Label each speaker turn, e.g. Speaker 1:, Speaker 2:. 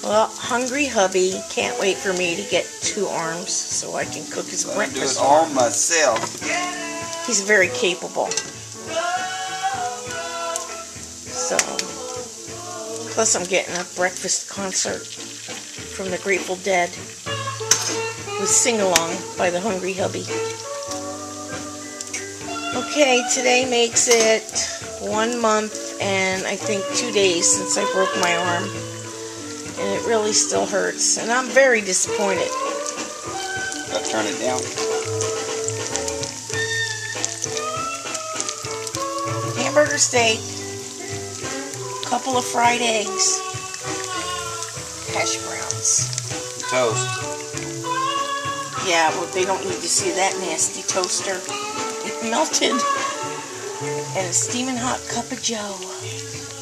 Speaker 1: Well, Hungry Hubby can't wait for me to get 2 arms so I can cook his breakfast.
Speaker 2: I do it all myself.
Speaker 1: He's very capable. So, plus I'm getting a breakfast concert from the Grateful Dead with Sing Along by the Hungry Hubby. Okay, today makes it 1 month and I think 2 days since I broke my arm. And it really still hurts. And I'm very disappointed.
Speaker 2: Gotta turn it down.
Speaker 1: Hamburger steak. Couple of fried eggs. Hash browns.
Speaker 2: Toast.
Speaker 1: Yeah, well, they don't need to see that nasty toaster. It melted. And a steaming hot cup of joe.